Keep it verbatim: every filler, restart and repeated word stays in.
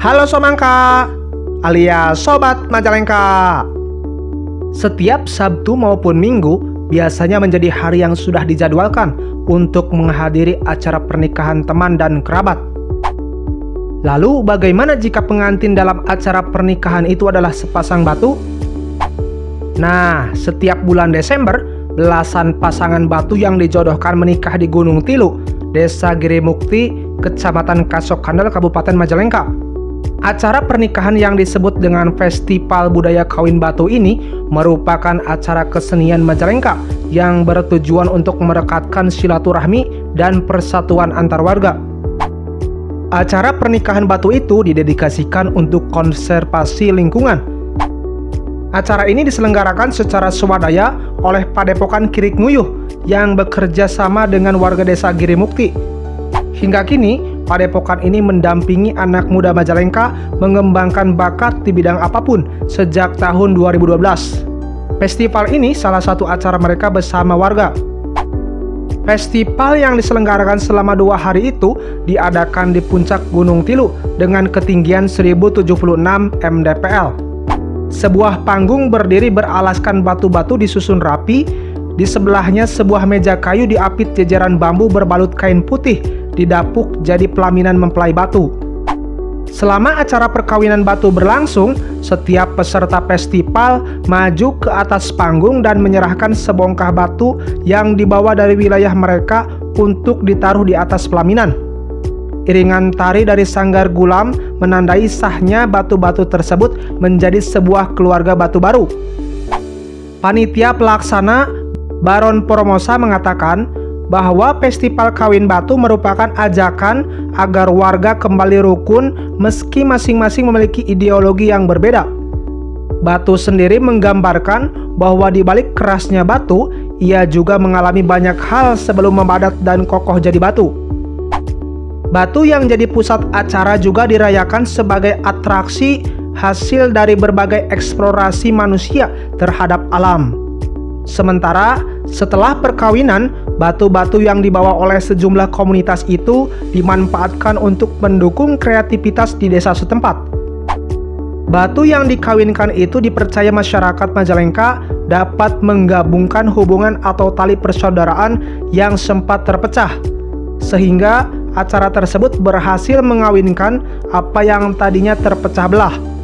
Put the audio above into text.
Halo Somangka, alias Sobat Majalengka. Setiap Sabtu maupun Minggu biasanya menjadi hari yang sudah dijadwalkan untuk menghadiri acara pernikahan teman dan kerabat. Lalu bagaimana jika pengantin dalam acara pernikahan itu adalah sepasang batu? Nah, setiap bulan Desember, belasan pasangan batu yang dijodohkan menikah di Gunung Tilu, Desa Girimukti, Kecamatan Kasokhandal, Kabupaten Majalengka. Acara pernikahan yang disebut dengan Festival Budaya Kawin Batu ini merupakan acara kesenian Majalengka yang bertujuan untuk merekatkan silaturahmi dan persatuan antar warga. Acara pernikahan batu itu didedikasikan untuk konservasi lingkungan. Acara ini diselenggarakan secara swadaya oleh Padepokan Kirikmuyuh yang bekerja sama dengan warga Desa Girimukti. Hingga kini, Padepokan ini mendampingi anak muda Majalengka mengembangkan bakat di bidang apapun sejak tahun dua ribu dua belas. Festival ini salah satu acara mereka bersama warga. Festival yang diselenggarakan selama dua hari itu diadakan di puncak Gunung Tilu dengan ketinggian seribu tujuh puluh enam mdpl. Sebuah panggung berdiri beralaskan batu-batu disusun rapi. Di sebelahnya sebuah meja kayu diapit jajaran bambu berbalut kain putih didapuk jadi pelaminan mempelai batu. Selama acara perkawinan batu berlangsung, setiap peserta festival maju ke atas panggung dan menyerahkan sebongkah batu yang dibawa dari wilayah mereka untuk ditaruh di atas pelaminan. Iringan tari dari Sanggar Gulam menandai sahnya batu-batu tersebut menjadi sebuah keluarga batu baru. Panitia pelaksana Baron Poromosa mengatakan bahwa festival kawin batu merupakan ajakan agar warga kembali rukun meski masing-masing memiliki ideologi yang berbeda. Batu sendiri menggambarkan bahwa di balik kerasnya batu, ia juga mengalami banyak hal sebelum memadat dan kokoh jadi batu. Batu yang jadi pusat acara juga dirayakan sebagai atraksi hasil dari berbagai eksplorasi manusia terhadap alam. Sementara setelah perkawinan, batu-batu yang dibawa oleh sejumlah komunitas itu dimanfaatkan untuk mendukung kreativitas di desa setempat. Batu yang dikawinkan itu dipercaya masyarakat Majalengka dapat menggabungkan hubungan atau tali persaudaraan yang sempat terpecah, sehingga acara tersebut berhasil mengawinkan apa yang tadinya terpecah belah.